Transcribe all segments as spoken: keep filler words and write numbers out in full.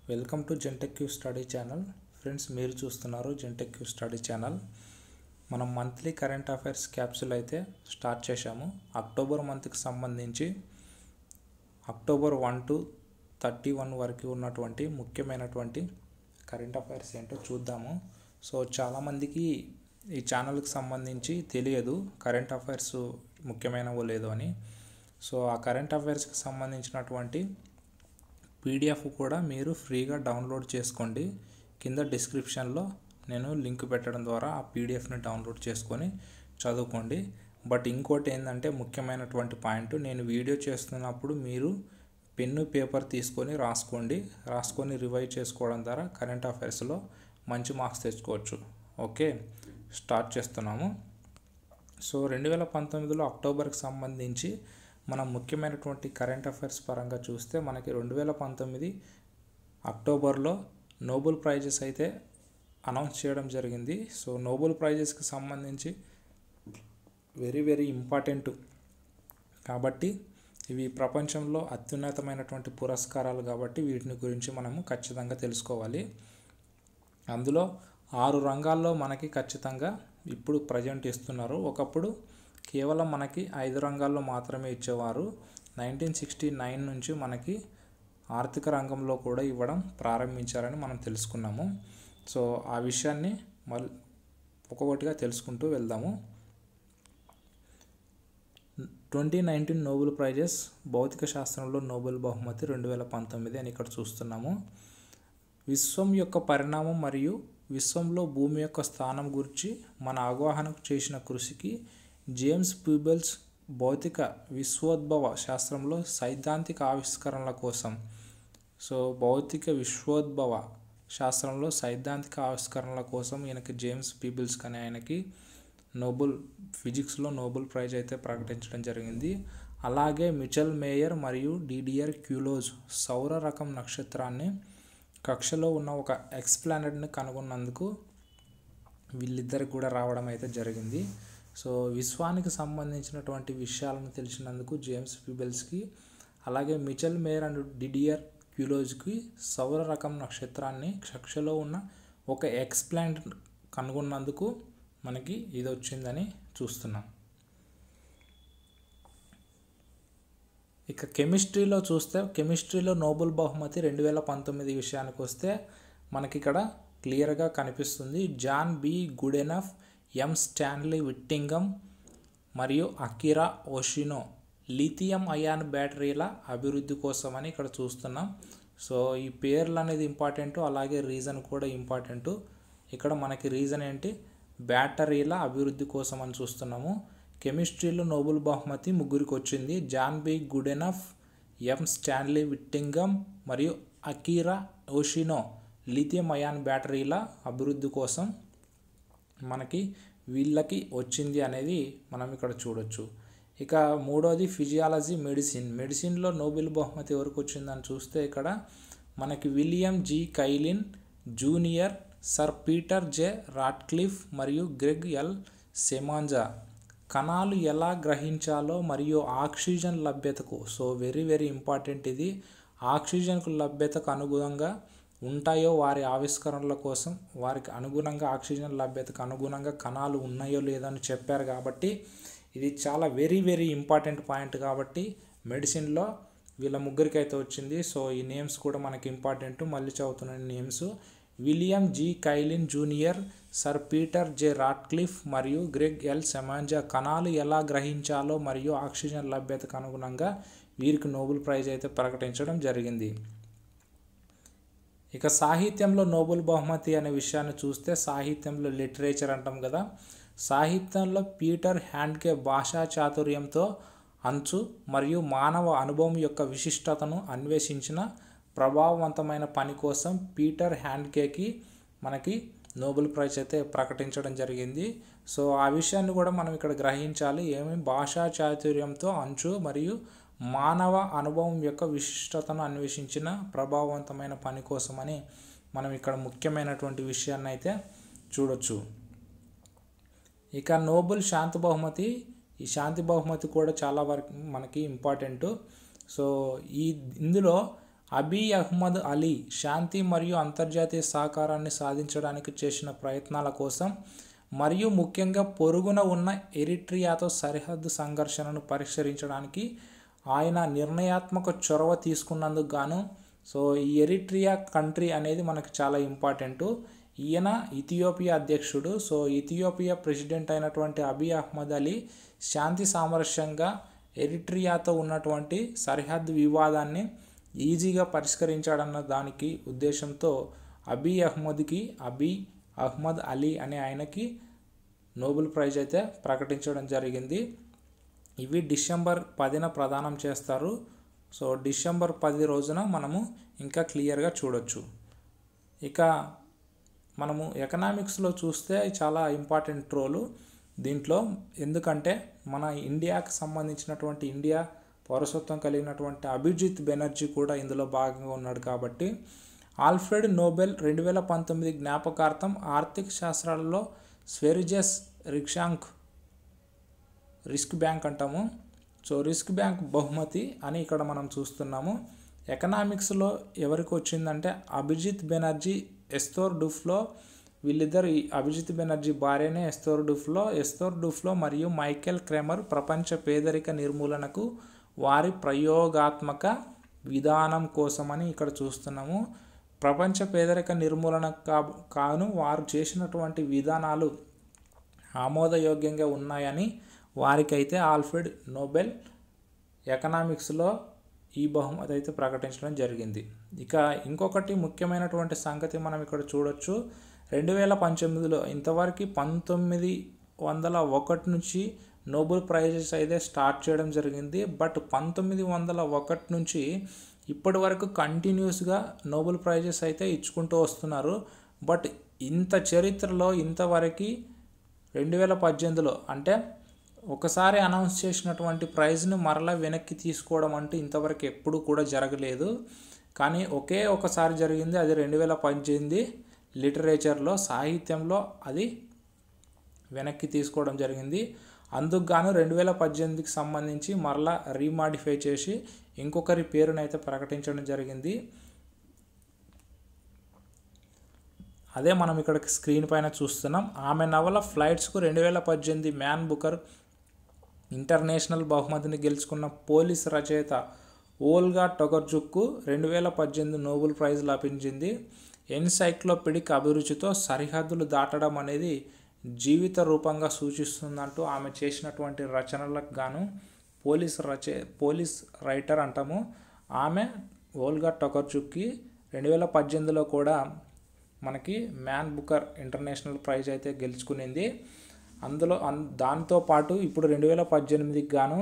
Welcome to Gentech queue study channel. Friends, మీరు చూస్తున్నారు జెంటెక్ క్యూ స్టడీ ఛానల్. మనం మంత్లీ కరెంట్ అఫైర్స్ క్యాప్సూల్ అయితే స్టార్ట్ చేశాము. అక్టోబర్ మంత్కి సంబంధించి October one to thirty one వరకు ఉన్నటువంటి ముఖ్యమైనటువంటి కరెంట్ అఫైర్స్ ఏంటో చూద్దాము. సో చాలామందికి ఈ ఛానల్కి సంబంధించి తెలియదు కరెంట్ అఫైర్స్ ముఖ్యమైనవో లేదో అని. సో ఆ కరెంట్ అఫైర్స్కి సంబంధించినటువంటి పీడిఎఫ్ కూడా మీరు ఫ్రీగా డౌన్లోడ్ చేసుకోండి. కింద డిస్క్రిప్షన్లో నేను లింక్ పెట్టడం ద్వారా ఆ పీడిఎఫ్ని డౌన్లోడ్ చేసుకొని చదువుకోండి. బట్ ఇంకోటి ఏంటంటే ముఖ్యమైనటువంటి పాయింట్, నేను వీడియో చేస్తున్నప్పుడు మీరు పెన్ను పేపర్ తీసుకొని రాసుకోండి. రాసుకొని రివైజ్ చేసుకోవడం ద్వారా కరెంట్ అఫైర్స్లో మంచి మార్క్స్ తెచ్చుకోవచ్చు. ఓకే, స్టార్ట్ చేస్తున్నాము. సో రెండు వేల పంతొమ్మిదిలో అక్టోబర్కి సంబంధించి మనం ముఖ్యమైనటువంటి కరెంట్ అఫైర్స్ పరంగా చూస్తే మనకి రెండు వేల పంతొమ్మిది అక్టోబర్లో నోబెల్ ప్రైజెస్ అయితే అనౌన్స్ చేయడం జరిగింది. సో నోబెల్ ప్రైజెస్కి సంబంధించి వెరీ వెరీ ఇంపార్టెంట్ కాబట్టి ఇవి ప్రపంచంలో అత్యున్నతమైనటువంటి పురస్కారాలు కాబట్టి వీటిని గురించి మనము ఖచ్చితంగా తెలుసుకోవాలి. అందులో ఆరు రంగాల్లో మనకి ఖచ్చితంగా ఇప్పుడు ప్రజెంట్ ఇస్తున్నారు. ఒకప్పుడు కేవలం మనకి ఐదు రంగాల్లో మాత్రమే ఇచ్చేవారు. నైన్టీన్ సిక్స్టీ నైన్ నుంచి మనకి ఆర్థిక రంగంలో కూడా ఇవ్వడం ప్రారంభించారని మనం తెలుసుకున్నాము. సో ఆ విషయాన్ని మళ్ళీ ఒక్కొక్కటిగా తెలుసుకుంటూ వెళ్దాము. ట్వంటీ నైన్టీన్ నోబెల్ ప్రైజెస్ భౌతిక శాస్త్రంలో నోబెల్ బహుమతి రెండు వేల పంతొమ్మిది అని ఇక్కడ చూస్తున్నాము. విశ్వం యొక్క పరిణామం మరియు విశ్వంలో భూమి యొక్క స్థానం గురించి మన అవగాహనకు చేసిన కృషికి జేమ్స్ పీబల్స్ భౌతిక విశ్వోద్భవ శాస్త్రంలో సైద్ధాంతిక ఆవిష్కరణల కోసం సో భౌతిక విశ్వోద్భవ శాస్త్రంలో సైద్ధాంతిక ఆవిష్కరణల కోసం ఈయనకి జేమ్స్ పీబల్స్ కానీ ఆయనకి నోబెల్ ఫిజిక్స్లో నోబెల్ ప్రైజ్ అయితే ప్రకటించడం జరిగింది. అలాగే మిచెల్ మేయర్ మరియు డిడియర్ క్యూలోజ్ సౌర రకం నక్షత్రాన్ని కక్షలో ఉన్న ఒక ఎక్స్ప్లానెట్ని కనుగొన్నందుకు వీళ్ళిద్దరికి కూడా రావడం అయితే జరిగింది. సో విశ్వానికి సంబంధించినటువంటి విషయాలను తెలిసినందుకు జేమ్స్ పీబల్స్కి, అలాగే మిచెల్ మేయర్ అండ్ డిడియర్ క్యూలోజ్కి సౌర రకం నక్షత్రాన్ని కక్షలో ఉన్న ఒక ఎక్స్ప్లానెట్ కనుగొన్నందుకు మనకి ఇది వచ్చిందని చూస్తున్నాం. ఇక కెమిస్ట్రీలో చూస్తే కెమిస్ట్రీలో నోబెల్ బహుమతి రెండు వేల పంతొమ్మిది విషయానికి వస్తే మనకి ఇక్కడ క్లియర్గా కనిపిస్తుంది. John B Goodenough, M Stanley Whittingham మరియు అకిరా ఓషినో లిథియం అయాన్ బ్యాటరీల అభివృద్ధి కోసం అని ఇక్కడ చూస్తున్నాం. సో ఈ పేర్లు అనేది ఇంపార్టెంట్, అలాగే రీజన్ కూడా ఇంపార్టెంట్. ఇక్కడ మనకి రీజన్ ఏంటి, బ్యాటరీల అభివృద్ధి కోసం అని చూస్తున్నాము. కెమిస్ట్రీలో నోబెల్ బహుమతి ముగ్గురికి వచ్చింది. John B Goodenough, M Stanley Whittingham మరియు అకిరా ఓషినో లిథియం అయాన్ బ్యాటరీల అభివృద్ధి కోసం మనకి వీళ్ళకి వచ్చింది అనేది మనం ఇక్కడ చూడొచ్చు. ఇక మూడోది ఫిజియాలజీ మెడిసిన్. మెడిసిన్లో నోబెల్ బహుమతి ఎవరికి వచ్చిందని చూస్తే ఇక్కడ మనకి William G Kaelin Junior, sir Peter J Ratcliffe మరియు గ్రెగ్ ఎల్ సెమాంజా కణాలు ఎలా గ్రహించాలో మరియు ఆక్సిజన్ లభ్యతకు సో వెరీ వెరీ ఇంపార్టెంట్ ఇది ఆక్సిజన్కు లభ్యతకు అనుగుణంగా ఉంటాయో వారి ఆవిష్కరణల కోసం వారికి అనుగుణంగా ఆక్సిజన్ లభ్యతకు అనుగుణంగా కణాలు ఉన్నాయో లేదో అని చెప్పారు. కాబట్టి ఇది చాలా వెరీ వెరీ ఇంపార్టెంట్ పాయింట్ కాబట్టి మెడిసిన్లో వీళ్ళ ముగ్గురికి అయితే వచ్చింది. సో ఈ నేమ్స్ కూడా మనకి ఇంపార్టెంట్, మళ్ళీ చదువుతున్న names William G Kaelin Junior, sir Peter J Ratcliffe మరియు గ్రెగ్ ఎల్ సెమాంజా కణాలు ఎలా గ్రహించాలో మరియు ఆక్సిజన్ లభ్యతకు అనుగుణంగా వీరికి నోబెల్ ప్రైజ్ అయితే ప్రకటించడం జరిగింది. ఇక సాహిత్యంలో నోబెల్ బహుమతి అనే విషయాన్ని చూస్తే సాహిత్యంలో లిటరేచర్ అంటాం కదా, సాహిత్యంలో పీటర్ హ్యాండ్కే భాషా చాతుర్యంతో అంచు మరియు మానవ అనుభవం యొక్క విశిష్టతను అన్వేషించిన ప్రభావవంతమైన పని కోసం పీటర్ హ్యాండ్కేకి మనకి నోబెల్ ప్రైజ్ అయితే ప్రకటించడం జరిగింది. సో ఆ విషయాన్ని కూడా మనం ఇక్కడ గ్రహించాలి. ఏమి భాషా చాతుర్యంతో అంచు మరియు మానవ అనుభవం యొక్క విశిష్టతను అన్వేషించిన ప్రభావవంతమైన పని కోసమని మనం ఇక్కడ ముఖ్యమైనటువంటి విషయాన్ని అయితే చూడొచ్చు. ఇక నోబెల్ శాంతి బహుమతి, ఈ శాంతి బహుమతి కూడా చాలా వరకు మనకి ఇంపార్టెంటు. సో ఈ ఇందులో అబీ అహ్మద్ అలీ శాంతి మరియు అంతర్జాతీయ సహకారాన్ని సాధించడానికి చేసిన ప్రయత్నాల కోసం మరియు ముఖ్యంగా పొరుగున ఉన్న ఎరిట్రియాతో సరిహద్దు సంఘర్షణను పరిష్కరించడానికి ఆయన నిర్ణయాత్మక చొరవ తీసుకున్నందుకు గాను సో ఈ ఎరిట్రియా కంట్రీ అనేది మనకు చాలా ఇంపార్టెంటు. ఈయన ఇథియోపియా అధ్యక్షుడు. సో ఇథియోపియా ప్రెసిడెంట్ అయినటువంటి అబీ అహ్మద్ అలీ శాంతి సామరస్యంగా ఎరిట్రియాతో ఉన్నటువంటి సరిహద్దు వివాదాన్ని ఈజీగా పరిష్కరించాడన్న దానికి ఉద్దేశంతో అబీ అహ్మద్కి అబీ అహ్మద్ అలీ అనే ఆయనకి నోబెల్ ప్రైజ్ అయితే ప్రకటించడం జరిగింది. ఇవి డిసెంబర్ పదిన ప్రదానం చేస్తారు. సో డిసెంబర్ పది రోజున మనము ఇంకా క్లియర్గా చూడొచ్చు. ఇక మనము ఎకనామిక్స్లో చూస్తే చాలా ఇంపార్టెంట్ రోలు దీంట్లో, ఎందుకంటే మన ఇండియాకి సంబంధించినటువంటి ఇండియా పౌరసత్వం కలిగినటువంటి అభిజిత్ బెనర్జీ కూడా ఇందులో భాగంగా ఉన్నాడు. కాబట్టి ఆల్ఫ్రెడ్ నోబెల్ రెండు వేల పంతొమ్మిది జ్ఞాపకార్థం ఆర్థిక శాస్త్రాలలో స్వెరిజెస్ రిక్షాంక్ రిస్క్ బ్యాంక్ అంటాము. సో రిస్క్ బ్యాంక్ బహుమతి అని ఇక్కడ మనం చూస్తున్నాము. ఎకనామిక్స్లో ఎవరికి వచ్చిందంటే అభిజిత్ బెనర్జీ, ఎస్తోర్ డూఫ్లో, వీళ్ళిద్దరు ఈ అభిజిత్ బెనర్జీ భార్యనే ఎస్తోర్ డూఫ్లో. ఎస్తోర్ డూఫ్లో మరియు మైకేల్ క్రెమర్ ప్రపంచ పేదరిక నిర్మూలనకు వారి ప్రయోగాత్మక విధానం కోసమని ఇక్కడ చూస్తున్నాము. ప్రపంచ పేదరిక నిర్మూలన కా కాను వారు చేసినటువంటి విధానాలు ఆమోదయోగ్యంగా ఉన్నాయని వారికైతే ఆల్ఫ్రెడ్ నోబెల్ ఎకనామిక్స్లో ఈ బహుమతి అయితే ప్రకటించడం జరిగింది. ఇక ఇంకొకటి ముఖ్యమైనటువంటి సంగతి మనం ఇక్కడ చూడొచ్చు. రెండు వేల పంతొమ్మిదిలో ఇంతవరకు పంతొమ్మిది వందల ఒకటి నుంచి నోబెల్ ప్రైజెస్ అయితే స్టార్ట్ చేయడం జరిగింది. బట్ పంతొమ్మిది వందల ఒకటి నుంచి ఇప్పటి వరకు కంటిన్యూస్గా నోబెల్ ప్రైజెస్ అయితే ఇచ్చుకుంటూ వస్తున్నారు. బట్ ఇంత చరిత్రలో ఇంతవరకు రెండు వేల పద్దెనిమిదిలో అంటే ఒకసారి అనౌన్స్ చేసినటువంటి ప్రైజ్ని మరలా వెనక్కి తీసుకోవడం అంటూ ఇంతవరకు ఎప్పుడు కూడా జరగలేదు. కానీ ఒకే ఒకసారి జరిగింది, అది రెండు వేల పద్దెనిమిది లిటరేచర్లో సాహిత్యంలో అది వెనక్కి తీసుకోవడం జరిగింది. అందుకు గాను రెండు వేల పద్దెనిమిదికి సంబంధించి మరలా రీమాడిఫై చేసి ఇంకొకరి పేరునైతే ప్రకటించడం జరిగింది. అదే మనం ఇక్కడ స్క్రీన్ పైన చూస్తున్నాం. ఆమె నవల ఫ్లైట్స్కు రెండు వేల పద్దెనిమిది మ్యాన్ బుకర్ ఇంటర్నేషనల్ బహుమతిని గెలుచుకున్న పోలిష్ రచయిత ఓల్గా టొకర్జుక్కు రెండు వేల పద్దెనిమిది నోబెల్ ప్రైజ్ లభించింది. ఎన్సైక్లోపీడిక్ అభిరుచితో సరిహద్దులు దాటడం అనేది జీవిత రూపంగా సూచిస్తుందంటూ ఆమె చేసినటువంటి రచనలకు గాను పోలీస్ రచ పోలీస్ రైటర్ అంటాము. ఆమె ఓల్గా టొకర్జుక్కి రెండు వేల పద్దెనిమిదిలో కూడా మనకి మ్యాన్ బుకర్ ఇంటర్నేషనల్ ప్రైజ్ అయితే గెలుచుకునింది. అందులో అన్ దాంతో పాటు ఇప్పుడు రెండు వేల పద్దెనిమిదికి గాను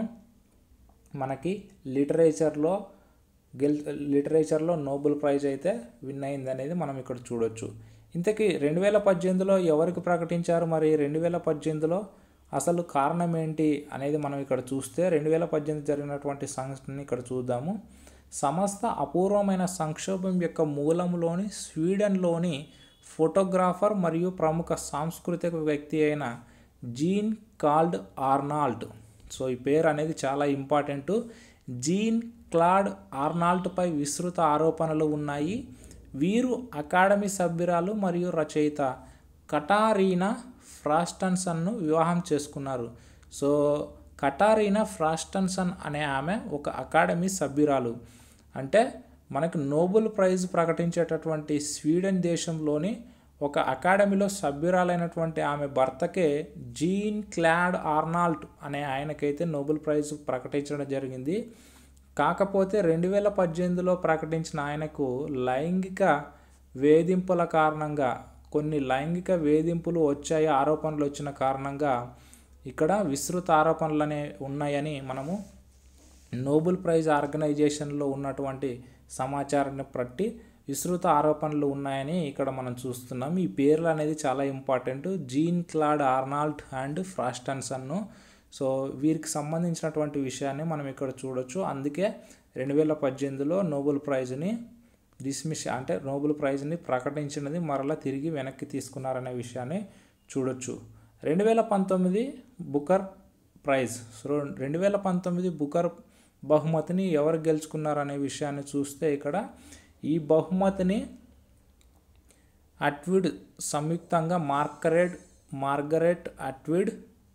మనకి లిటరేచర్లో గెల్ లిటరేచర్లో నోబెల్ ప్రైజ్ అయితే విన్ అయింది అనేది మనం ఇక్కడ చూడొచ్చు. ఇంతకీ రెండు వేల పద్దెనిమిదిలో ఎవరికి ప్రకటించారు, మరి రెండు వేల పద్దెనిమిదిలో అసలు కారణం ఏంటి అనేది మనం ఇక్కడ చూస్తే రెండు వేల పద్దెనిమిది జరిగినటువంటి సంఘటనని ఇక్కడ చూద్దాము. సమస్త అపూర్వమైన సంక్షోభం యొక్క మూలంలోని స్వీడన్లోని ఫోటోగ్రాఫర్ మరియు ప్రముఖ సాంస్కృతిక వ్యక్తి అయిన జీన్ క్లాడ్ ఆర్నాల్డ్. సో ఈ పేరు అనేది చాలా ఇంపార్టెంటు. జీన్ క్లాడ్ ఆర్నాల్డ్పై విస్తృత ఆరోపణలు ఉన్నాయి. వీరు అకాడమీ సభ్యురాలు మరియు రచయిత కటారీనా ఫ్రాస్టన్సన్ను వివాహం చేసుకున్నారు. సో కటారీనా ఫ్రాస్టన్సన్ అనే ఆమె ఒక అకాడమీ సభ్యురాలు. అంటే మనకు నోబెల్ ప్రైజ్ ప్రకటించేటటువంటి స్వీడన్ దేశంలోని ఒక అకాడమీలో సభ్యురాలైనటువంటి ఆమె భర్తకే జీన్ క్లాడ్ ఆర్నాల్డ్ అనే ఆయనకైతే నోబెల్ ప్రైజ్ ప్రకటించడం జరిగింది. కాకపోతే రెండు వేల పద్దెనిమిదిలో ప్రకటించిన ఆయనకు లైంగిక వేధింపుల కారణంగా కొన్ని లైంగిక వేధింపులు వచ్చాయి, ఆరోపణలు వచ్చిన కారణంగా ఇక్కడ విస్తృత ఆరోపణలు అనే ఉన్నాయని మనము నోబెల్ ప్రైజ్ ఆర్గనైజేషన్లో ఉన్నటువంటి సమాచారాన్ని బట్టి విస్తృత ఆరోపణలు ఉన్నాయని ఇక్కడ మనం చూస్తున్నాం. ఈ పేర్లు అనేది చాలా important. Jean Claude Arnault and ఫ్రాస్టన్సన్ను. సో వీరికి సంబంధించినటువంటి విషయాన్ని మనం ఇక్కడ చూడొచ్చు. అందుకే రెండు వేల పద్దెనిమిదిలో నోబెల్ ప్రైజ్ని డిస్మిస్ అంటే నోబెల్ ప్రైజ్ని ప్రకటించినది మరలా తిరిగి వెనక్కి తీసుకున్నారనే విషయాన్ని చూడొచ్చు. రెండు వేల పంతొమ్మిది బుకర్ ప్రైజ్. సో రెండు వేల పంతొమ్మిది బుకర్ బహుమతిని ఎవరు గెలుచుకున్నారు అనే విషయాన్ని చూస్తే ఇక్కడ ఈ బహుమతిని అట్వుడ్ సంయుక్తంగా మార్గరెట్ మార్గరెట్ అట్వుడ్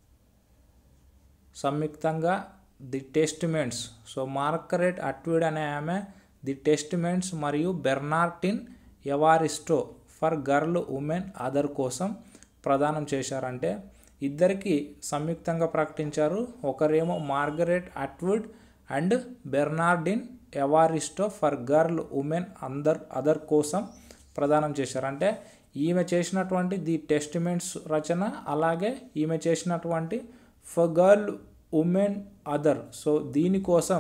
సంయుక్తంగా the Testaments so Margaret Atwood అనే ఆమె ది టెస్టిమెంట్స్ మరియు Bernardine Evaristo for girl woman other కోసం ప్రదానం చేశారంటే ఇద్దరికి సంయుక్తంగా ప్రకటించారు. ఒకరేమో Margaret Atwood and Bernardine Evaristo for girl woman other other కోసం ప్రదానం చేశారు. అంటే ఈమె చేసినటువంటి ది టెస్టిమెంట్స్ రచన, అలాగే ఈమె చేసినటువంటి for girl woman other so దీనికోసం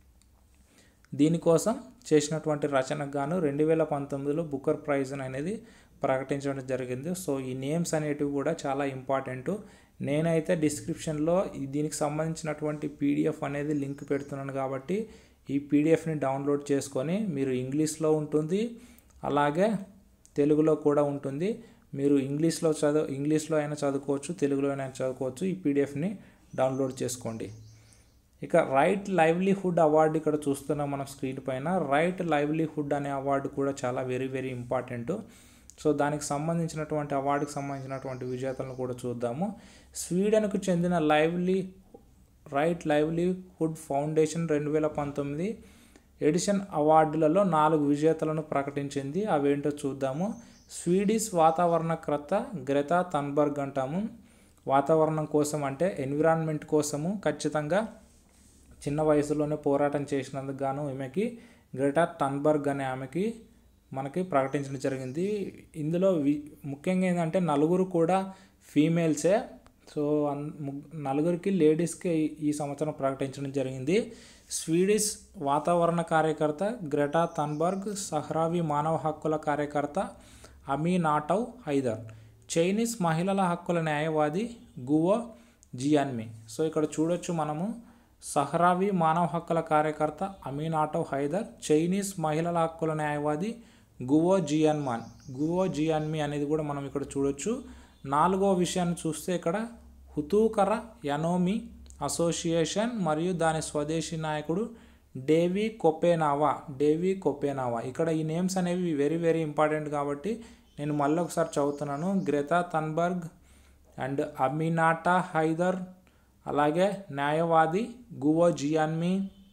దీనికోసం చేసినటువంటి రచనకు గాను రెండు వేల పంతొమ్మిదిలో బుకర్ ప్రైజ్ అనేది ప్రకటించడం జరిగింది. సో ఈ నేమ్స్ అనేటివి కూడా చాలా ఇంపార్టెంట్. నేనైతే డిస్క్రిప్షన్లో దీనికి సంబంధించినటువంటి పీడిఎఫ్ అనేది లింక్ పెడుతున్నాను కాబట్టి ఈ పీడిఎఫ్ని డౌన్లోడ్ చేసుకొని మీరు ఇంగ్లీష్లో ఉంటుంది, అలాగే తెలుగులో కూడా ఉంటుంది. మీరు ఇంగ్లీష్లో చదువు ఇంగ్లీష్లో అయినా చదువుకోవచ్చు, తెలుగులో అయినా చదువుకోవచ్చు. ఈ పీడిఎఫ్ని డౌన్లోడ్ చేసుకోండి. ఇక రైట్ లైవ్లీహుడ్ అవార్డు ఇక్కడ చూస్తున్నాం మనం స్క్రీన్ పైన. రైట్ లైవ్లీహుడ్ అనే అవార్డు కూడా చాలా వెరీ వెరీ ఇంపార్టెంట్. సో దానికి సంబంధించినటువంటి అవార్డుకి సంబంధించినటువంటి విజేతలను కూడా చూద్దాము. స్వీడన్కు చెందిన లైవ్లీ రైట్ లైవ్లీహుడ్ ఫౌండేషన్ రెండు వేల పంతొమ్మిది ఎడిషన్ అవార్డులలో నాలుగు విజేతలను ప్రకటించింది. అవేంటో చూద్దాము. స్వీడిష్ వాతావరణకర్త గ్రెటా థన్బర్గ్ అంటాము. వాతావరణం కోసం అంటే ఎన్విరాన్మెంట్ కోసము ఖచ్చితంగా చిన్న వయసులోనే పోరాటం చేసినందుకు గాను ఈమెకి గ్రెటా థన్బర్గ్ అనే ఆమెకి మనకి ప్రకటించడం జరిగింది. ఇందులో వి ముఖ్యంగా ఏంటంటే నలుగురు కూడా ఫీమేల్సే. సో నలుగురికి లేడీస్కి ఈ సంవత్సరం ప్రకటించడం జరిగింది. స్వీడిష్ వాతావరణ కార్యకర్త గ్రెటా థన్బర్గ్, సహ్రావి మానవ హక్కుల కార్యకర్త అమీనాటౌ హైదర్, చైనీస్ మహిళల హక్కుల న్యాయవాది గువో జియాన్మి. సో ఇక్కడ చూడొచ్చు మనము సహ్రావి మానవ హక్కుల కార్యకర్త అమీనాటౌ హైదర్, చైనీస్ మహిళల హక్కుల న్యాయవాది గువో జియాన్మాన్ గువో జియాన్మి అనేది కూడా మనం ఇక్కడ చూడొచ్చు. నాలుగో విషయాన్ని చూస్తే ఇక్కడ హుతూకర యనోమి అసోసియేషన్ మరియు దాని స్వదేశీ నాయకుడు డేవి కొపెనావా డేవి కొపెనావా ఇక్కడ ఈ నేమ్స్ అనేవి వెరీ వెరీ ఇంపార్టెంట్ కాబట్టి నేను మళ్ళీ ఒకసారి చదువుతున్నాను. Greta Thunberg and Aminatou Haidar, అలాగే న్యాయవాది గువో జియాన్మి,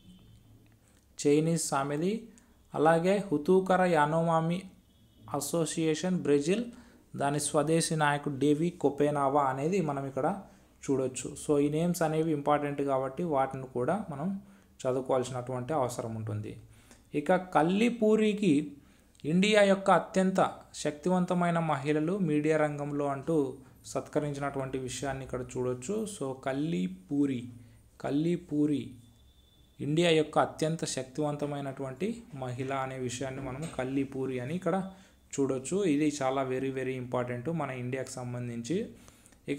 చైనీస్ సామెది, అలాగే హుతూకర యానోమామి అసోసియేషన్ బ్రెజిల్, దాని స్వదేశీ నాయకుడు డేవి కొపెనావా అనేది మనం ఇక్కడ చూడొచ్చు. సో ఈ నేమ్స్ అనేవి ఇంపార్టెంట్ కాబట్టి వాటిని కూడా మనం చదువుకోవాల్సినటువంటి అవసరం ఉంటుంది. ఇక కల్లిపూరికి ఇండియా యొక్క అత్యంత శక్తివంతమైన మహిళలు మీడియా రంగంలో అంటూ సత్కరించినటువంటి విషయాన్ని ఇక్కడ చూడొచ్చు. సో కల్లిపూరి కల్లిపూరి ఇండియా యొక్క అత్యంత శక్తివంతమైనటువంటి మహిళ అనే విషయాన్ని మనం కల్లిపూరి అని ఇక్కడ చూడొచ్చు. ఇది చాలా వెరీ వెరీ ఇంపార్టెంట్ మన ఇండియాకి సంబంధించి. ఇక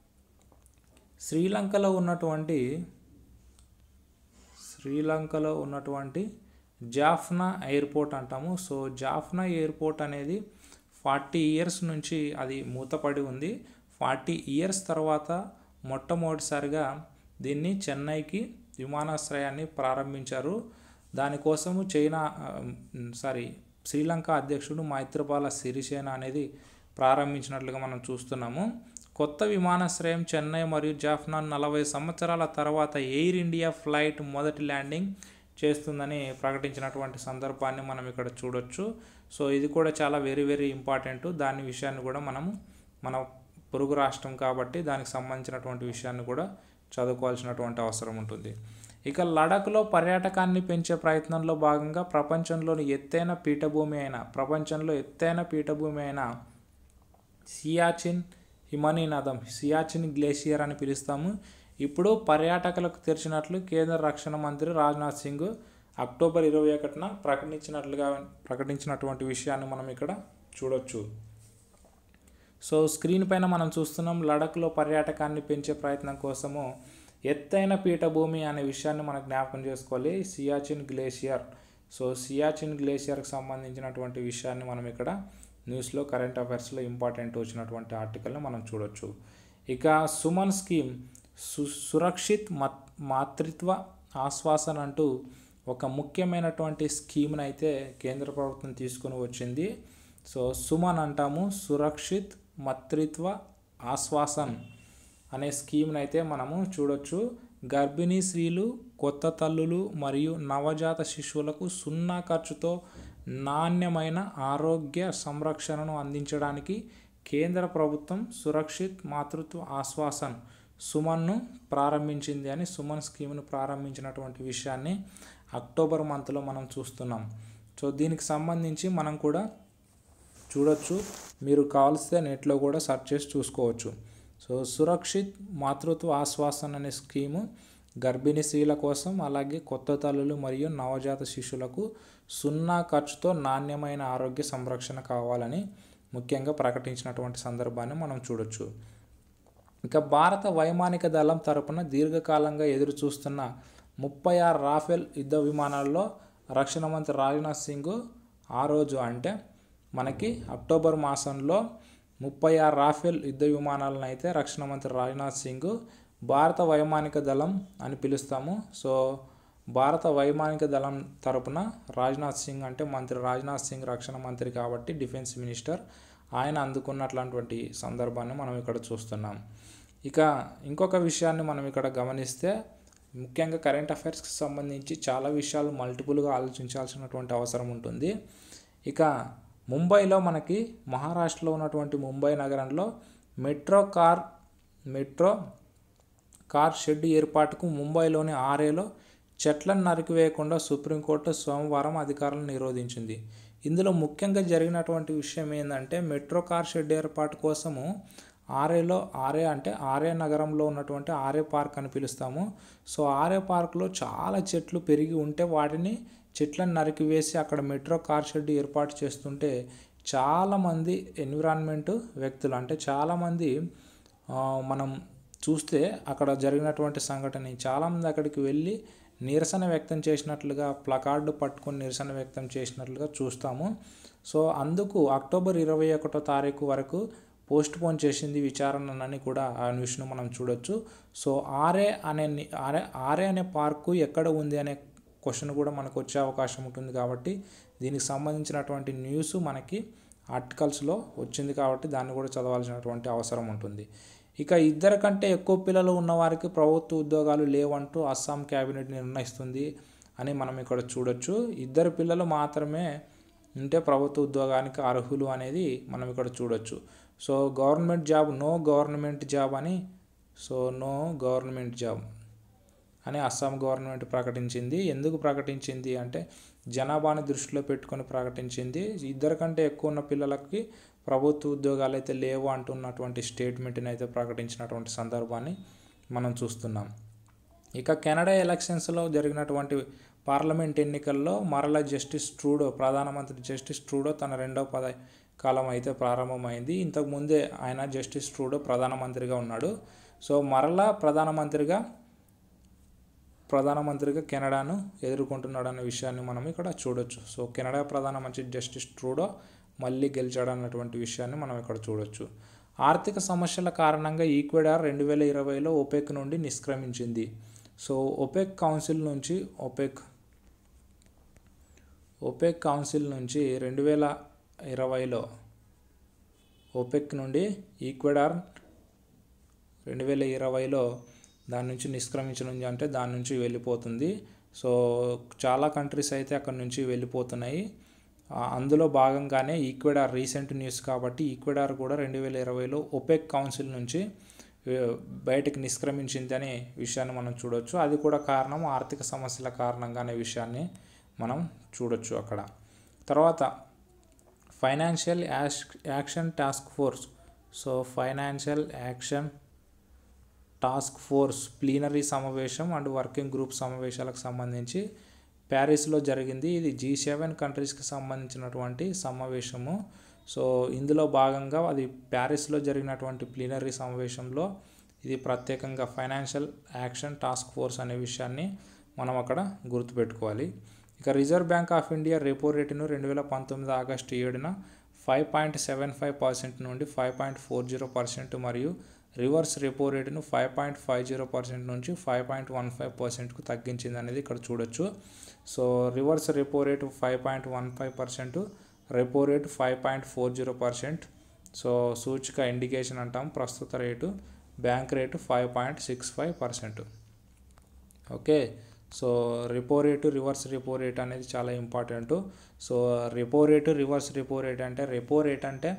శ్రీలంకలో ఉన్నటువంటి శ్రీలంకలో ఉన్నటువంటి జాఫ్నా ఎయిర్పోర్ట్ అంటాము. సో జాఫ్నా ఎయిర్పోర్ట్ అనేది ఫార్టీ ఇయర్స్ నుంచి అది మూతపడి ఉంది. ఫార్టీ ఇయర్స్ తర్వాత మొట్టమొదటిసారిగా దీన్ని చెన్నైకి విమానాశ్రయాన్ని ప్రారంభించారు. దానికోసము చైనా సారీ శ్రీలంక అధ్యక్షుడు మైత్రిపాల సిరిసేన అనేది ప్రారంభించినట్లుగా మనం చూస్తున్నాము. కొత్త విమానాశ్రయం చెన్నై మరియు జాఫ్నా నలభై సంవత్సరాల తర్వాత ఎయిర్ ఇండియా ఫ్లైట్ మొదటి ల్యాండింగ్ చేస్తుందని ప్రకటించినటువంటి సందర్భాన్ని మనం ఇక్కడ చూడొచ్చు. సో ఇది కూడా చాలా వెరీ వెరీ ఇంపార్టెంట్. దాని విషయాన్ని కూడా మనం మన పొరుగు రాష్ట్రం కాబట్టి దానికి సంబంధించినటువంటి విషయాన్ని కూడా చదువుకోవాల్సినటువంటి అవసరం ఉంటుంది. ఇక లడఖ్లో పర్యాటకాన్ని పెంచే ప్రయత్నంలో భాగంగా ప్రపంచంలోని ఎత్తైన పీఠభూమి అయిన ప్రపంచంలో ఎత్తైన పీఠభూమి అయిన సియాచిన్ హిమనీనదం సియాచిన్ గ్లేషియర్ అని పిలుస్తాము. ఇప్పుడు పర్యాటకులకు తెరిచినట్లు కేంద్ర రక్షణ మంత్రి రాజ్నాథ్ సింగ్ అక్టోబర్ ఇరవై ఒకటిన ప్రకటించినట్లుగా ప్రకటించినటువంటి విషయాన్ని మనం ఇక్కడ చూడొచ్చు. సో స్క్రీన్ పైన మనం చూస్తున్నాం లడఖ్లో పర్యాటకాన్ని పెంచే ప్రయత్నం కోసము ఎత్తైన పీఠభూమి అనే విషయాన్ని మనం జ్ఞాపకం చేసుకోవాలి. సియాచిన్ గ్లేషియర్. సో సియాచిన్ గ్లేషియర్కి సంబంధించినటువంటి విషయాన్ని మనం ఇక్కడ న్యూస్లో కరెంట్ అఫైర్స్లో ఇంపార్టెంట్ వచ్చినటువంటి ఆర్టికల్ని మనం చూడొచ్చు. ఇక సుమన్ స్కీమ్ సు సురక్షిత్ మాతృత్వ ఆశ్వాసన అంటూ ఒక ముఖ్యమైనటువంటి స్కీమ్ని అయితే కేంద్ర ప్రభుత్వం తీసుకొని వచ్చింది. సో సుమన్ అంటాము, సురక్షిత్ మాతృత్వ ఆశ్వాసన్ అనే స్కీమ్ని అయితే మనము చూడొచ్చు. గర్భిణీ స్త్రీలు, కొత్త తల్లులు మరియు నవజాత శిశువులకు సున్నా ఖర్చుతో నాణ్యమైన ఆరోగ్య సంరక్షణను అందించడానికి కేంద్ర ప్రభుత్వం సురక్షిత్ మాతృత్వ ఆశ్వాసన్ సుమన్ను ప్రారంభించింది అని సుమన్ స్కీమ్ను ప్రారంభించినటువంటి విషయాన్ని అక్టోబర్ మంత్లో మనం చూస్తున్నాం. సో దీనికి సంబంధించి మనం కూడా చూడొచ్చు, మీరు కావాల్స్తే నెట్లో కూడా సెర్చ్ చేసి చూసుకోవచ్చు. సో సురక్షిత్ మాతృత్వ ఆశ్వాసన్ అనే స్కీము గర్భిణీ స్త్రీల కోసం, అలాగే కొత్త తల్లులు మరియు నవజాత శిశువులకు సున్నా ఖర్చుతో నాణ్యమైన ఆరోగ్య సంరక్షణ కావాలని ముఖ్యంగా ప్రకటించినటువంటి సందర్భాన్ని మనం చూడొచ్చు. ఇక భారత వైమానిక దళం తరపున దీర్ఘకాలంగా ఎదురు చూస్తున్న ముప్పై ఆరు రాఫెల్ యుద్ధ విమానాల్లో రక్షణ మంత్రి రాజ్నాథ్ సింగ్ ఆ రోజు అంటే మనకి అక్టోబర్ మాసంలో ముప్పై ఆరు రాఫెల్ యుద్ధ విమానాలను అయితే రక్షణ మంత్రి రాజ్నాథ్ సింగ్ భారత వైమానిక దళం అని పిలుస్తాము. సో భారత వైమానిక దళం తరపున రాజ్నాథ్ సింగ్ అంటే మంత్రి రాజ్నాథ్ సింగ్ రక్షణ మంత్రి కాబట్టి డిఫెన్స్ మినిస్టర్, ఆయన అందుకున్నట్లాంటి సందర్భాన్ని మనం ఇక్కడ చూస్తున్నాం. ఇక ఇంకొక విషయాన్ని మనం ఇక్కడ గమనిస్తే ముఖ్యంగా కరెంట్ అఫైర్స్కి సంబంధించి చాలా విషయాలు మల్టిపుల్గా ఆలోచించాల్సినటువంటి అవసరం ఉంటుంది. ఇక ముంబైలో మనకి మహారాష్ట్రలో ఉన్నటువంటి ముంబై నగరంలో metro car metro car shed ఏర్పాటుకు ముంబైలోని ఆరేలో చెట్లను నరికివేయకుండా సుప్రీంకోర్టు సోమవారం అధికారులను నిరోధించింది. ఇందులో ముఖ్యంగా జరిగినటువంటి విషయం ఏంటంటే మెట్రో కార్ షెడ్ ఏర్పాటు కోసము ఆరేలో ఆరే అంటే ఆరే నగరంలో ఉన్నటువంటి ఆరే పార్క్ అని పిలుస్తాము. సో ఆరే పార్క్లో చాలా చెట్లు పెరిగి ఉంటే వాటిని చెట్లను నరికివేసి అక్కడ మెట్రో కార్ షెడ్ ఏర్పాటు చేస్తుంటే చాలామంది ఎన్విరాన్మెంట్ వ్యక్తులు అంటే చాలామంది మనం చూస్తే అక్కడ జరిగినటువంటి సంఘటన చాలామంది అక్కడికి వెళ్ళి నిరసన వ్యక్తం చేసినట్లుగా ప్లకార్డు పట్టుకొని నిరసన వ్యక్తం చేసినట్లుగా చూస్తాము. సో అందుకు అక్టోబర్ ఇరవై ఒకటో తారీఖు వరకు పోస్ట్ పోన్ చేసింది విచారణని కూడా ఆ న్యూస్ను మనం చూడొచ్చు. సో ఆరే అనే ఆరే ఆరే అనే పార్కు ఎక్కడ ఉంది అనే క్వశ్చన్ కూడా మనకు వచ్చే అవకాశం ఉంటుంది కాబట్టి దీనికి సంబంధించినటువంటి న్యూస్ మనకి ఆర్టికల్స్లో వచ్చింది కాబట్టి దాన్ని కూడా చదవాల్సినటువంటి అవసరం ఉంటుంది. ఇక ఇద్దరు కంటే ఎక్కువ పిల్లలు ఉన్నవారికి ప్రభుత్వ ఉద్యోగాలు లేవంటూ అస్సాం క్యాబినెట్ నిర్ణయిస్తుంది అని మనం ఇక్కడ చూడొచ్చు. ఇద్దరు పిల్లలు మాత్రమే ఉంటే ప్రభుత్వ ఉద్యోగానికి అర్హులు అనేది మనం ఇక్కడ చూడొచ్చు. So government job no government job అని సో నో గవర్నమెంట్ జాబ్ అని అస్సాం గవర్నమెంట్ ప్రకటించింది. ఎందుకు ప్రకటించింది అంటే జనాభాని దృష్టిలో పెట్టుకొని ప్రకటించింది. ఇద్దరు కంటే ఎక్కువ ఉన్న పిల్లలకి ప్రభుత్వ ఉద్యోగాలు అయితే లేవు అంటున్నటువంటి స్టేట్మెంట్ని అయితే ప్రకటించినటువంటి సందర్భాన్ని మనం చూస్తున్నాం. ఇక కెనడా ఎలక్షన్స్లో జరిగినటువంటి పార్లమెంట్ ఎన్నికల్లో మరలా జస్టిస్ ట్రూడో ప్రధానమంత్రి జస్టిస్ ట్రూడో తన రెండవ పద కాలం అయితే ప్రారంభమైంది. ఇంతకుముందే ఆయన జస్టిస్ ట్రూడో ప్రధానమంత్రిగా ఉన్నాడు. సో మరలా ప్రధానమంత్రిగా ప్రధానమంత్రిగా కెనడాను ఎదుర్కొంటున్నాడు అనే విషయాన్ని మనం ఇక్కడ చూడొచ్చు. సో కెనడా ప్రధానమంత్రి జస్టిస్ ట్రూడో మళ్ళీ గెలిచాడు అన్నటువంటి విషయాన్ని మనం ఇక్కడ చూడొచ్చు. ఆర్థిక సమస్యల కారణంగా ఈక్వెడార్ రెండు వేల ఇరవైలో ఒపెక్ నుండి నిష్క్రమించింది. సో ఒపెక్ కౌన్సిల్ నుంచి ఒపెక్ ఒపెక్ కౌన్సిల్ నుంచి రెండు వేల ఇరవైలో ఒపెక్ నుండి ఈక్వెడార్ రెండు వేల ఇరవైలో దాని నుంచి నిష్క్రమించడం అంటే దాని నుంచి వెళ్ళిపోతుంది. సో చాలా కంట్రీస్ అయితే అక్కడ నుంచి వెళ్ళిపోతున్నాయి. అందులో భాగంగానే ఈక్వెడార్ రీసెంట్ న్యూస్ కాబట్టి ఈక్వెడార్ కూడా రెండు వేల ఇరవైలో ఒపెక్ కౌన్సిల్ నుంచి బయటకు నిష్క్రమించింది అనే విషయాన్ని మనం చూడొచ్చు. అది కూడా కారణం ఆర్థిక సమస్యల కారణంగా అనే విషయాన్ని మనం చూడొచ్చు అక్కడ. తర్వాత financial action task force so financial action task force plenary సమావేశం అండ్ వర్కింగ్ గ్రూప్ సమావేశాలకు సంబంధించి ప్యారిస్లో జరిగింది. ఇది జీ సెవెన్ కంట్రీస్కి సంబంధించినటువంటి సమావేశము. సో ఇందులో భాగంగా అది ప్యారిస్లో జరిగినటువంటి ప్లీనరీ సమావేశంలో ఇది ప్రత్యేకంగా ఫైనాన్షియల్ యాక్షన్ టాస్క్ ఫోర్స్ అనే విషయాన్ని మనం అక్కడ గుర్తుపెట్టుకోవాలి. ఇక Reserve Bank of India repo రేటును రెండు వేల పంతొమ్మిది ఆగస్టు ఏడున five point seven five percent నుండి five point four zero percent మరియు రివర్స్ రెపో రేటును five point five zero percent నుంచి ఫైవ్ పాయింట్ వన్ ఫైవ్ పర్సెంట్కు తగ్గించింది అనేది ఇక్కడ చూడొచ్చు. So reverse repo rate five point one five percent, repo rate five point four zero percent. So సూచిక indication అంటాం, ప్రస్తుత rate bank rate five point six five percent. Okay, so repo rate reverse repo rate అనేది చాలా important. So repo rate reverse repo rate అంటే, repo rate అంటే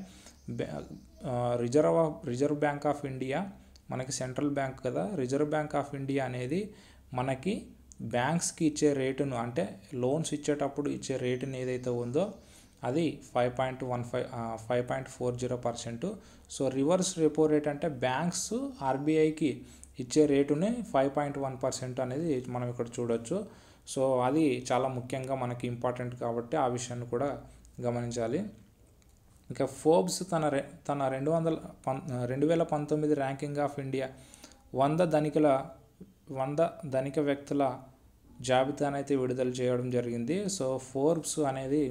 Reserve Reserve Bank of India మనకి central bank కదా, Reserve Bank of India అనేది మనకి బ్యాంక్స్కి ఇచ్చే రేటును, అంటే లోన్స్ ఇచ్చేటప్పుడు ఇచ్చే రేటుని ఏదైతే ఉందో అది five point one five five point four zero percent. So reverse repo rate అంటే బ్యాంక్స్ ఆర్బీఐకి ఇచ్చే రేటుని ఫైవ్ పాయింట్ వన్ పర్సెంట్ అనేది మనం ఇక్కడ చూడొచ్చు. సో అది చాలా ముఖ్యంగా మనకి ఇంపార్టెంట్ కాబట్టి ఆ విషయాన్ని కూడా గమనించాలి. ఇంకా ఫోర్బ్స్ తన రె తన రెండు వందల పం రెండు వేల పంతొమ్మిది ర్యాంకింగ్ ఆఫ్ ఇండియా వంద ధనికుల వంద ధనిక వ్యక్తుల జాబితానైతే విడుదల చేయడం జరిగింది. సో ఫోర్బ్స్ అనేది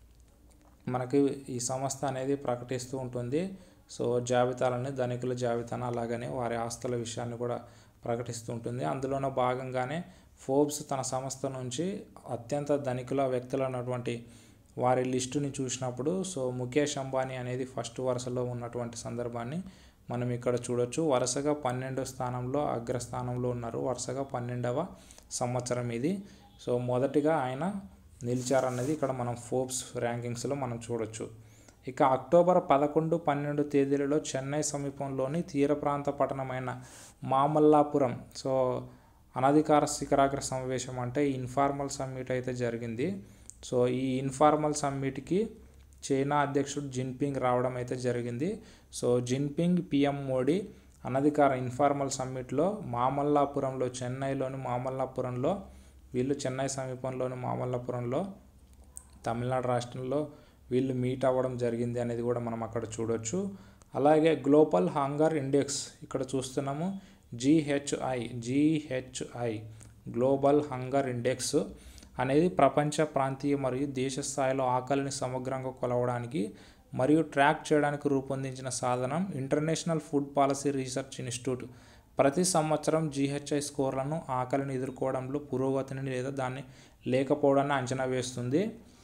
మనకి ఈ సంస్థ అనేది ప్రకటిస్తూ ఉంటుంది. సో జాబితాలని, ధనికుల జాబితాను, అలాగనే వారి ఆస్తుల విషయాన్ని కూడా ప్రకటిస్తూ ఉంటుంది. అందులోనూ భాగంగానే ఫోర్బ్స్ తన సంస్థ నుంచి అత్యంత ధనికుల వ్యక్తులు అన్నటువంటి వారి లిస్టుని చూసినప్పుడు సో ముఖేష్ అంబానీ అనేది ఫస్ట్ వరుసలో ఉన్నటువంటి సందర్భాన్ని మనం ఇక్కడ చూడొచ్చు. వరుసగా పన్నెండవ స్థానంలో అగ్రస్థానంలో ఉన్నారు, వరుసగా పన్నెండవ సంవత్సరం ఇది. సో మొదటిగా ఆయన నిలిచారన్నది ఇక్కడ మనం ఫోర్బ్స్ ర్యాంకింగ్స్లో మనం చూడొచ్చు. ఇక అక్టోబర్ పదకొండు పన్నెండు తేదీలలో చెన్నై సమీపంలోని తీర ప్రాంత పట్టణమైన మామల్లాపురం సో అనధికార శిఖరాగ్ర సమావేశం అంటే ఇన్ఫార్మల్ సమ్మిట్ అయితే జరిగింది. సో ఈ ఇన్ఫార్మల్ సమ్మిట్కి చైనా అధ్యక్షుడు జిన్పింగ్ రావడం అయితే జరిగింది. సో జిన్పింగ్, పిఎం మోడీ అనధికార ఇన్ఫార్మల్ సమ్మిట్లో మామల్లాపురంలో, చెన్నైలోని మామల్లాపురంలో, వీళ్ళు చెన్నై సమీపంలోని మామల్లాపురంలో తమిళనాడు రాష్ట్రంలో వీళ్ళు మీట్ అవ్వడం జరిగింది అనేది కూడా మనం అక్కడ చూడొచ్చు. అలాగే గ్లోబల్ హంగర్ ఇండెక్స్ ఇక్కడ చూస్తున్నాము, GHI GHI global hunger index అనేది ప్రపంచ, ప్రాంతీయ మరియు దేశ స్థాయిలో ఆకలిని సమగ్రంగా కొలవడానికి మరియు ట్రాక్ చేయడానికి రూపొందించిన సాధనం. International food policy research institute ప్రతి సంవత్సరం జిహెచ్ఐ స్కోర్లను ఆకలిని ఎదుర్కోవడంలో పురోగతిని లేదా దాన్ని లేకపోవడాన్ని అంచనా వేస్తుంది.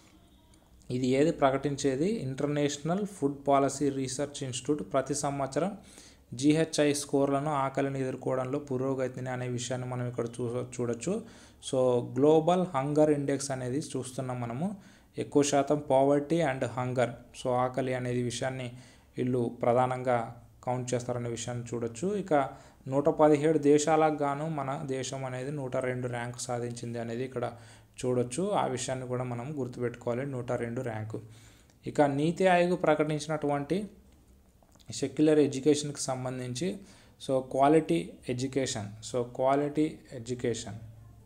ఇది ఏది ప్రకటించేది? International food policy research institute ప్రతి సంవత్సరం జిహెచ్ఐ స్కోర్లను ఆకలిని ఎదుర్కోవడంలో పురోగతిని అనే విషయాన్ని మనం ఇక్కడ చూ చూడొచ్చు. సో గ్లోబల్ హంగర్ ఇండెక్స్ అనేది చూస్తున్నాం మనము. ఎక్కువ శాతం పావర్టీ అండ్ హంగర్, సో ఆకలి అనేది విషయాన్ని వీళ్ళు ప్రధానంగా కౌంట్ చేస్తారనే విషయాన్ని చూడొచ్చు. ఇక నూట పదిహేడు దేశాలకు గాను మన దేశం అనేది నూట రెండు ర్యాంకు సాధించింది అనేది ఇక్కడ చూడొచ్చు. ఆ విషయాన్ని కూడా మనం గుర్తుపెట్టుకోవాలి, నూట రెండు ర్యాంకు. ఇక నీతి ఆయోగ్ ప్రకటించినటువంటి సెక్యులర్ ఎడ్యుకేషన్కి సంబంధించి so quality education so quality education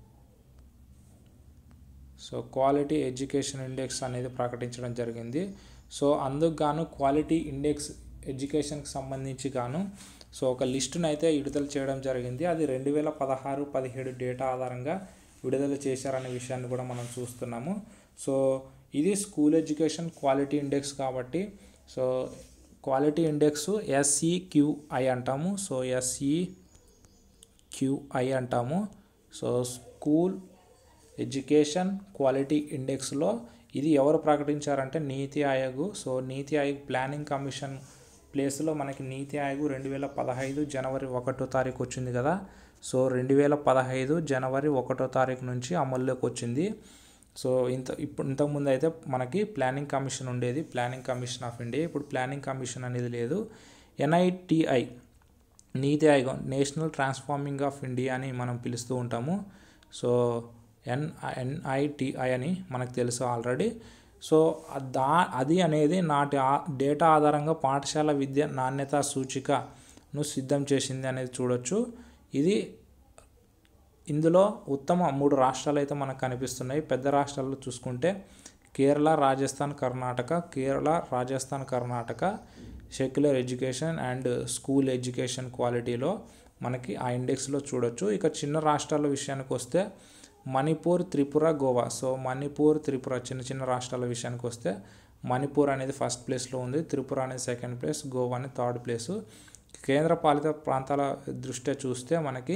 so quality education index అనేది ప్రకటించడం జరిగింది. సో అందుకు గాను క్వాలిటీ ఇండెక్స్ ఎడ్యుకేషన్కి సంబంధించి గాను సో ఒక లిస్టును అయితే విడుదల చేయడం జరిగింది. అది రెండు వేల పదహారు పదిహేడు డేటా ఆధారంగా విడుదల చేశారనే విషయాన్ని కూడా మనం చూస్తున్నాము. సో ఇది స్కూల్ ఎడ్యుకేషన్ క్వాలిటీ ఇండెక్స్ కాబట్టి సో క్వాలిటీ ఇండెక్స్ ఎస్ఈక్యూఐ అంటాము. సో ఎస్ఈక్యూఐ అంటాము. సో స్కూల్ ఎడ్యుకేషన్ క్వాలిటీ ఇండెక్స్లో ఇది ఎవరు ప్రకటించారంటే నీతి ఆయోగ్. సో నీతి ఆయోగ్ ప్లానింగ్ కమిషన్ ప్లేస్లో మనకి నీతి ఆయోగ్ రెండు వేల పదహైదు జనవరి ఒకటో తారీఖు వచ్చింది కదా. సో రెండు వేల పదహైదు జనవరి ఒకటో తారీఖు నుంచి అమల్లోకి వచ్చింది. సో ఇంత ఇప్పుడు ఇంతకుముందు అయితే మనకి ప్లానింగ్ కమిషన్ ఉండేది, ప్లానింగ్ కమిషన్ ఆఫ్ ఇండియా. ఇప్పుడు ప్లానింగ్ కమిషన్ అనేది లేదు. NITI Niti Aayog national transforming of India అని మనం పిలుస్తూ ఉంటాము. సో ఎన్ ఎన్ఐటిఐ అని మనకు తెలుసు ఆల్రెడీ. సో దా అది అనేది నాటి డేటా ఆధారంగా పాఠశాల విద్య నాణ్యత సూచికను సిద్ధం చేసింది అనేది చూడొచ్చు. ఇది ఇందులో ఉత్తమ మూడు రాష్ట్రాలు అయితే మనకు కనిపిస్తున్నాయి. పెద్ద రాష్ట్రాల్లో చూసుకుంటే Kerala, Rajasthan, Karnataka. Kerala, Rajasthan, Karnataka secular education and school education క్వాలిటీలో మనకి ఆ ఇండెక్స్లో చూడొచ్చు. ఇక చిన్న రాష్ట్రాల విషయానికి వస్తే మణిపూర్, త్రిపుర, గోవా. సో మణిపూర్, త్రిపుర చిన్న చిన్న రాష్ట్రాల విషయానికి వస్తే మణిపూర్ అనేది ఫస్ట్ ప్లేస్లో ఉంది, త్రిపుర అనేది సెకండ్ ప్లేస్, గోవా అనేది థర్డ్ ప్లేసు. కేంద్ర పాలిత ప్రాంతాల దృష్ట్యా చూస్తే మనకి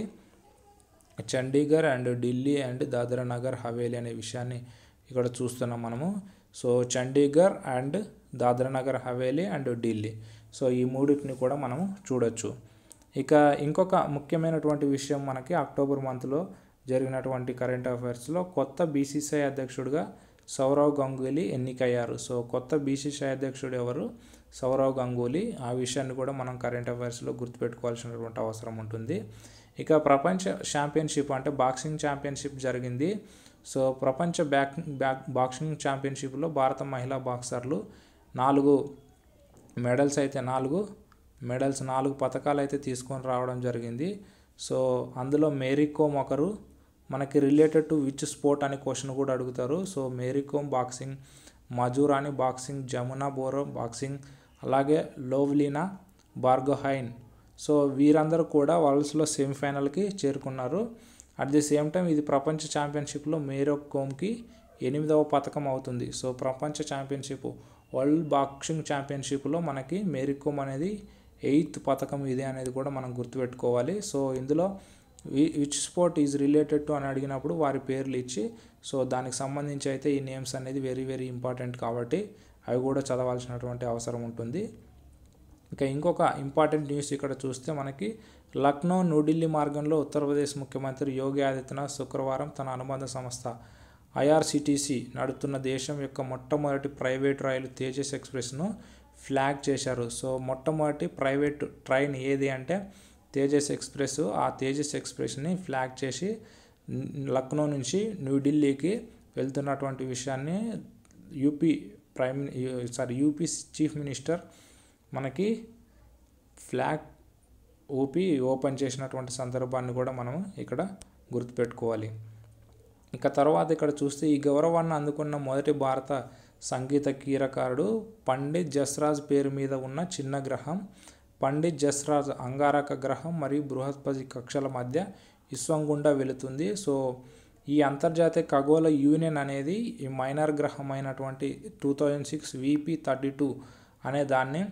చండీగఢ్ అండ్ ఢిల్లీ అండ్ దాద్రా నగర్ హవేలీ అనే విషయాన్ని ఇక్కడ చూస్తున్నాం మనము. So Chandigarh and Dadra Nagar Haveli and Delhi, so ఈ మూడింటిని కూడా మనము చూడొచ్చు. ఇక ఇంకొక ముఖ్యమైనటువంటి విషయం మనకి అక్టోబర్ మంత్లో జరిగినటువంటి కరెంట్ అఫైర్స్లో కొత్త బీసీసీఐ అధ్యక్షుడిగా సౌరవ్ గంగూలీ ఎన్నికయ్యారు. సో కొత్త బీసీసీఐ అధ్యక్షుడు ఎవరు? సౌరవ్ గంగూలీ. ఆ విషయాన్ని కూడా మనం కరెంట్ అఫైర్స్లో గుర్తుపెట్టుకోవాల్సినటువంటి అవసరం ఉంటుంది. ఇక ప్రపంచ ఛాంపియన్షిప్ అంటే బాక్సింగ్ ఛాంపియన్షిప్ జరిగింది. సో ప్రపంచ బ్యాక్ బ్యాక్ బాక్సింగ్ ఛాంపియన్షిప్లో భారత మహిళా బాక్సర్లు నాలుగు మెడల్స్ అయితే నాలుగు మెడల్స్ నాలుగు పథకాలు అయితే తీసుకొని రావడం జరిగింది. సో అందులో మేరీ కోమ్ ఒకరు. మనకి రిలేటెడ్ టు విచ్ స్పోర్ట్ అనే క్వశ్చన్ కూడా అడుగుతారు. So Mary Kom boxing, Manju Rani boxing, Jamuna Boro boxing, అలాగే లోవ్లీనా బార్గోహైన్. సో వీరందరూ కూడా వరల్డ్స్లో సెమీఫైనల్కి చేరుకున్నారు. అట్ ది సేమ్ టైం ఇది ప్రపంచ ఛాంపియన్షిప్లో మేరీ కోమ్కి ఎనిమిదవ పథకం అవుతుంది. సో ప్రపంచ ఛాంపియన్షిప్ వరల్డ్ బాక్సింగ్ ఛాంపియన్షిప్లో మనకి మేరీ కోమ్ అనేది ఎయిత్ పథకం ఇదే అనేది కూడా మనం గుర్తుపెట్టుకోవాలి. సో ఇందులో which sport is related to అని అడిగినప్పుడు వారి పేర్లు ఇచ్చి, సో దానికి సంబంధించి అయితే ఈ నేమ్స్ అనేది వెరీ వెరీ ఇంపార్టెంట్ కాబట్టి అవి కూడా చదవాల్సినటువంటి అవసరం ఉంటుంది. ఇంకా ఇంకొక ఇంపార్టెంట్ న్యూస్ ఇక్కడ చూస్తే మనకి లక్నో న్యూఢిల్లీ మార్గంలో ఉత్తరప్రదేశ్ ముఖ్యమంత్రి యోగి ఆదిత్యనాథ్ శుక్రవారం తన అనుబంధ సంస్థ ఐఆర్సిటిసి నడుపుతున్న దేశం యొక్క మొట్టమొదటి ప్రైవేట్ రైలు తేజస్ ఎక్స్ప్రెస్ను ఫ్లాగ్ చేశారు. సో మొట్టమొదటి ప్రైవేట్ ట్రైన్ ఏది అంటే తేజస్ ఎక్స్ప్రెస్. ఆ తేజస్ ఎక్స్ప్రెస్ని ఫ్లాగ్ చేసి లక్నో నుంచి న్యూఢిల్లీకి వెళ్తున్నటువంటి విషయాన్ని UP prime sorry UP chief minister మనకి ఫ్లాగ్ ఊపి ఓపెన్ చేసినటువంటి సందర్భాన్ని కూడా మనం ఇక్కడ గుర్తుపెట్టుకోవాలి. ఇక తర్వాత ఇక్కడ చూస్తే ఈ గౌరవాన్ని అందుకున్న మొదటి భారత సంగీత కీరకారుడు పండిత్ జస్రాజ్ పేరు మీద ఉన్న చిన్న గ్రహం. పండిత్ జస్రాజ్ అంగారక గ్రహం మరియు బృహస్పతి కక్షల మధ్య విశ్వం గుండా వెళుతుంది. సో ఈ అంతర్జాతీయ ఖగోళ యూనియన్ అనేది ఈ మైనర్ గ్రహం అయినటువంటి two thousand six VP thirty two అనే దాన్ని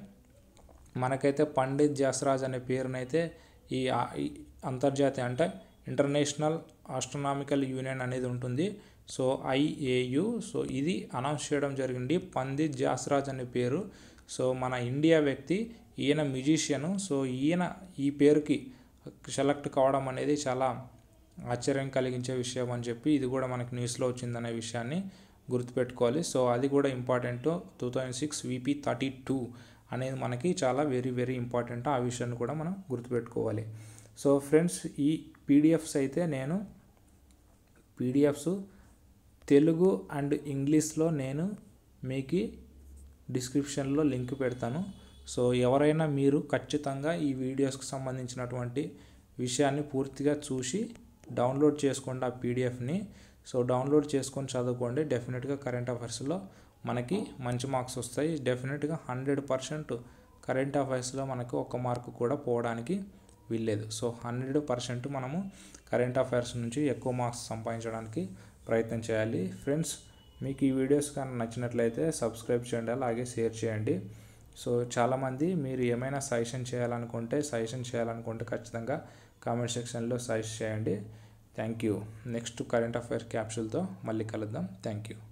మనకైతే పండిత్ జస్రాజ్ అనే పేరునైతే ఈ అంతర్జాతీయ అంటే ఇంటర్నేషనల్ ఆస్ట్రోనామికల్ యూనియన్ అనేది ఉంటుంది. So IAU. సో ఇది అనౌన్స్ చేయడం జరిగింది పండిత్ జస్రాజ్ అనే పేరు. సో మన ఇండియా వ్యక్తి, ఈయన మ్యూజిషియను. సో ఈయన ఈ పేరుకి సెలెక్ట్ కావడం అనేది చాలా ఆశ్చర్యం కలిగించే విషయం అని చెప్పి ఇది కూడా మనకి న్యూస్లో వచ్చిందనే విషయాన్ని గుర్తుపెట్టుకోవాలి. సో అది కూడా important. Two thousand six VP thirty two అనేది మనకి చాలా వెరీ వెరీ ఇంపార్టెంట్. ఆ విషయాన్ని కూడా మనం గుర్తుపెట్టుకోవాలి. సో ఫ్రెండ్స్, ఈ పీడిఎఫ్స్ అయితే నేను పీడిఎఫ్స్ తెలుగు అండ్ ఇంగ్లీష్లో నేను మీకు డిస్క్రిప్షన్లో లింక్ పెడతాను. సో ఎవరైనా మీరు ఖచ్చితంగా ఈ వీడియోస్కి సంబంధించినటువంటి విషయాన్ని పూర్తిగా చూసి డౌన్లోడ్ చేసుకోండి ఆ పీడిఎఫ్ని. సో డౌన్లోడ్ చేసుకొని చదువుకోండి. డెఫినెట్గా కరెంట్ అఫైర్స్లో మనకి మంచి మార్క్స్ వస్తాయి. డెఫినెట్గా హండ్రెడ్ పర్సెంట్ కరెంట్ అఫైర్స్లో మనకు ఒక మార్కు కూడా పోవడానికి వీల్లేదు. సో హండ్రెడ్ పర్సెంట్ మనము కరెంట్ అఫైర్స్ నుంచి ఎక్కువ మార్క్స్ సంపాదించడానికి ప్రయత్నం చేయాలి. ఫ్రెండ్స్, మీకు ఈ వీడియోస్ కానీ నచ్చినట్లయితే సబ్స్క్రైబ్ చేయండి, అలాగే షేర్ చేయండి. సో చాలామంది మీరు ఏమైనా సజెషన్ చేయాలనుకుంటే సజెషన్ చేయాలనుకుంటే ఖచ్చితంగా కామెంట్ సెక్షన్లో సజెస్ట్ చేయండి. Thank you. Next current affair క్యాప్సూల్తో మళ్ళీ కలుద్దాం. Thank you.